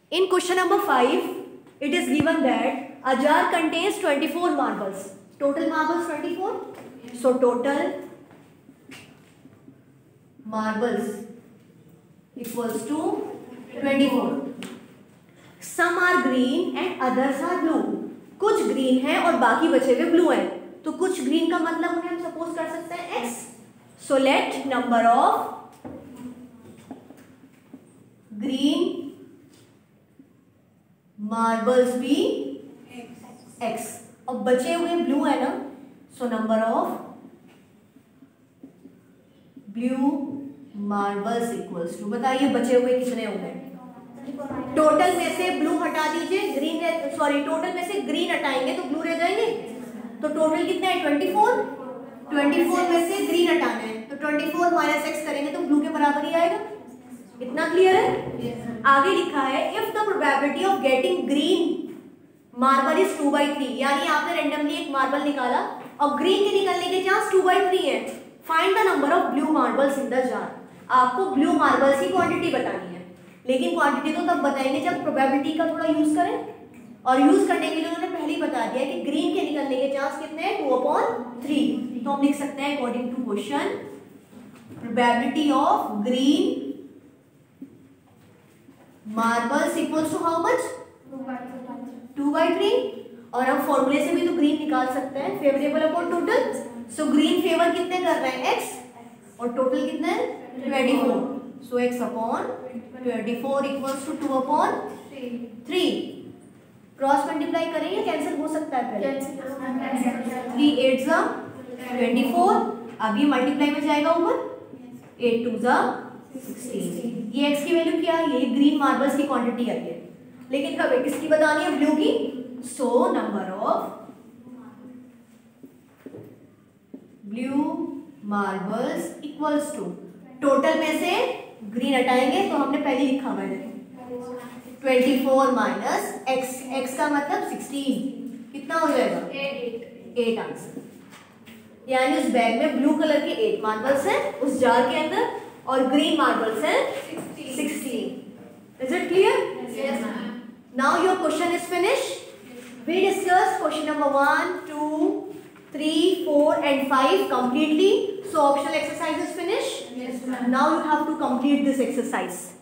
In question number 5, it is given that a jar contains 24 marbles. Total marbles 24. So total marbles equals to 24. Some are green and others are blue. कुछ green है और बाकी बचे हुए blue हैं. तो कुछ ग्रीन का मतलब उन्हें हम सपोज कर सकते हैं x. So let number of green marbles be x. अब बचे हुए ब्लू है ना, so number of blue marbles equals to, बताइए बचे हुए कितने हो गए. टोटल में से ब्लू हटा दीजिए, ग्रीन टोटल में से ग्रीन हटाएंगे तो ब्लू रह जाएंगे. तो टोटल कितना है 24. 24 में से ग्रीन हटाना है तो 24 माइनस एक्स करेंगे तो ब्लू के बराबर ही आएगा. इतना क्लियर है. आगे लिखा है if the probability of getting green marble is 2/3, यानी आपने रेंडमली एक मार्बल निकाला और ग्रीन के निकलने के चांस 2/3 है. Find the number of blue marbles in the jar. आपको ब्लू मार्बल्स की क्वांटिटी बतानी है, लेकिन क्वांटिटी तो तब बताएंगे जब प्रोबेबिलिटी का थोड़ा यूज करें. और यूज करने के लिए उन्होंने पहले ही बता दिया कि ग्रीन के निकलने के चांस कितने हैं 2/3. तो हम लिख सकते हैं according to question probability of green marbles equals to how much 2/3. और हम फॉर्मूले से भी तो ग्रीन निकाल सकते हैं, favourable upon total. So green favour कितने कर रहे हैं x और टोटल कितने हैं 24. So x upon 24 equals to 2/3. Cross multiply करें या कैंसिल हो सकता है पहले. 3 8 जा 24. अब ये मल्टीप्लाई में जाएगा ऊपर 8 2 जा 16. ये x की वैल्यू क्या है, ये ग्रीन मार्बल्स की क्वांटिटी आई है, लेकिन हमें किसकी बतानी है ब्लू की. So number of blue marbles equals to, total में से ग्रीन हटाएंगे तो हमने पहले लिखा हुआ है 24 माइनस एक्स. एक्स का मतलब 16. कितना हो जाएगा 8 आंसर. यानी उस बैग में ब्लू कलर के 8 मार्बल्स हैं उस जार के अंदर और ग्रीन मार्बल्स हैं 16. Is it clear? Yes, ma'am. Now your question is finished. We discussed question number 1, 2, 3, 4 and 5 completely. So optional exercise is finished. Yes, ma'am. Now you have to complete this exercise.